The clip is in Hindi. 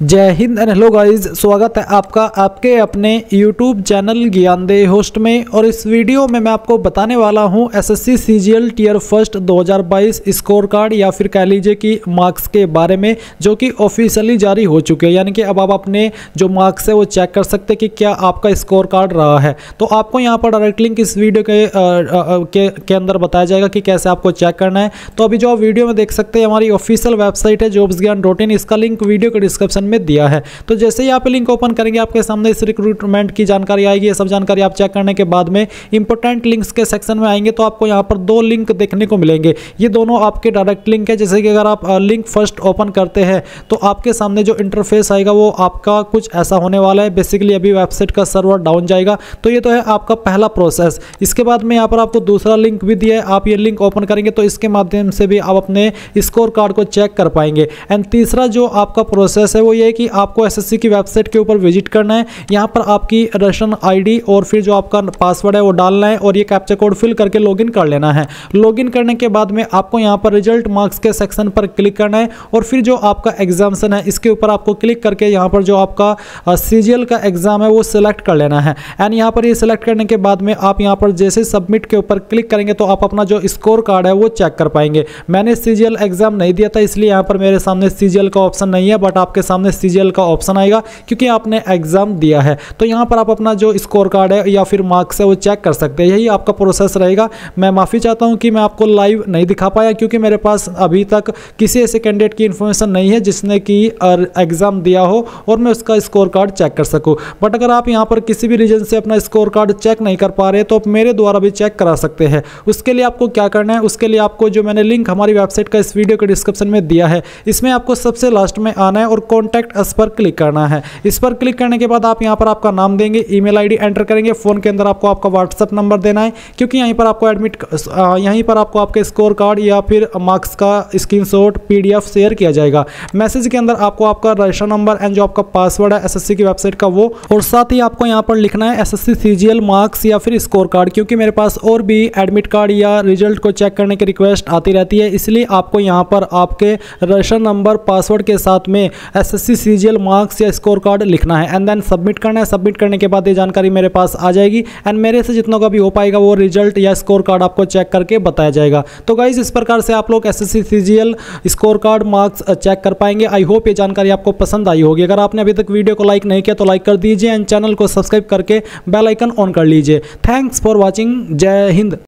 जय हिंद एंड हेलो गाइस, स्वागत है आपका आपके अपने YouTube चैनल ज्ञानदेह होस्ट में। और इस वीडियो में मैं आपको बताने वाला हूं SSC CGL tier first 2022 scorecard या फिर कह लीजिए कि मार्क्स के बारे में, जो कि ऑफिशियली जारी हो चुके हैं। यानी कि अब आप अपने जो मार्क्स है वो चेक कर सकते हैं कि क्या आपका स्कोर कार्ड रहा है। तो आपको यहाँ पर डायरेक्ट लिंक इस वीडियो के अंदर बताया जाएगा कि कैसे आपको चेक करना है। तो अभी जो आप वीडियो में देख सकते हैं हमारी ऑफिशियल वेबसाइट है jobsgyan.in, इसका लिंक वीडियो के डिस्क्रिप्शन में दिया है। तो जैसे ही आप लिंक ओपन करेंगे आपके सामने इस रिक्रूटमेंट की जानकारी आएगी। ये सब जानकारी आप चेक करने के बाद में इंपॉर्टेंट लिंक्स के सेक्शन में आएंगे तो आपको यहाँ पर दो लिंक देखने को मिलेंगे। ये दोनों आपके डायरेक्ट लिंक है। जैसे कि अगर आप लिंक फर्स्ट ओपन करते हैं तो आपके सामने जो इंटरफेस आएगा वो आपका कुछ ऐसा होने वाला है। बेसिकली अभी वेबसाइट का सर्वर डाउन जाएगा। तो ये तो है आपका पहला प्रोसेस। इसके बाद में यहाँ पर आपको दूसरा लिंक भी दिया है। आप ये लिंक ओपन करेंगे तो इसके माध्यम से भी आप अपने स्कोर कार्ड को चेक कर पाएंगे। एंड तीसरा जो आपका प्रोसेस है वो ये है कि आपको एसएससी की वेबसाइट के ऊपर विजिट करना है। यहाँ पर आपकी रजिस्ट्रेशन आईडी और फिर जो आपका पासवर्ड है वो डालना है और ये कैप्चा कोड फिल करके लॉगिन कर लेना है। लॉगिन करने के बाद में आपको यहाँ पर रिजल्ट मार्क्स के सेक्शन पर क्लिक करना है और फिर जो आपका एग्जामिनेशन है इसके ऊपर आपको क्लिक करके यहाँ पर जो आपका सीजीएल का एग्जाम है वो सिलेक्ट कर लेना है। एंड यहाँ पर ये सिलेक्ट करने के बाद में आप यहाँ पर जैसे सबमिट के ऊपर क्लिक करेंगे तो आप अपना जो स्कोर कार्ड है वो चेक कर पाएंगे। मैंने सीजीएल एग्जाम नहीं दिया था इसलिए यहाँ पर मेरे सामने सीजीएल का ऑप्शन नहीं है, बट आपके सामने सीजीएल का ऑप्शन आएगा क्योंकि आपने एग्जाम दिया है। तो यहाँ पर आप अपना जो स्कोर कार्ड है या फिर मार्क्स है वो चेक कर सकते हैं। यही आपका प्रोसेस रहेगा। मैं माफ़ी चाहता हूँ कि मैं आपको लाइव नहीं दिखा पाया क्योंकि मेरे पास अभी तक किसी ऐसे कैंडिडेट की इन्फॉर्मेशन नहीं है जिसने कि एग्जाम दिया हो और मैं उसका स्कोर कार्ड चेक कर सकूँ। बट अगर आप यहाँ पर किसी भी रीजन से अपना स्कोर कार्ड चेक नहीं कर पा रहे तो आप मेरे द्वारा भी चेक करा सकते हैं। उसके लिए आपको क्या करना है, उसके लिए आपको जो मैंने लिंक हमारी वेबसाइट का इस वीडियो के डिस्क्रिप्शन में दिया है इसमें आपको सबसे लास्ट में आना है और कॉन्टैक्ट अस पर क्लिक करना है। इस पर क्लिक करने के बाद आप यहाँ पर आपका नाम देंगे, ईमेल आईडी एंटर करेंगे, फोन के अंदर आपको आपका व्हाट्सएप नंबर देना है क्योंकि यहीं पर आपको आपके स्कोर कार्ड या फिर मार्क्स का स्क्रीनशॉट पीडीएफ शेयर किया जाएगा। मैसेज के अंदर आपको आपका रजिस्टर नंबर एंड जो आपका पासवर्ड है एसएससी की वेबसाइट का वो, और साथ ही आपको यहाँ पर लिखना है एसएससी सीजीएल मार्क्स या फिर स्कोर कार्ड, क्योंकि मेरे पास और भी एडमिट कार्ड या रिजल्ट को चेक करने की रिक्वेस्ट आती रहती है। इसलिए आपको यहाँ पर आपके रजिस्टर नंबर पासवर्ड के साथ में एसएससी सीजीएल मार्क्स या स्कोर कार्ड लिखना है एंड देन सबमिट करना है। सबमिट करने के बाद ये जानकारी मेरे पास आ जाएगी एंड मेरे से जितनों का भी हो पाएगा वो रिजल्ट या स्कोर कार्ड आपको चेक करके बताया जाएगा। तो गाइस इस प्रकार से आप लोग SSC CGL scorecard marks check कर पाएंगे। आई होप ये जानकारी आपको पसंद आई होगी। अगर आपने अभी तक वीडियो को लाइक नहीं किया तो लाइक कर दीजिए एंड चैनल को सब्सक्राइब करके बेल आइकन ऑन कर लीजिए। Thanks for watching. Jai Hind.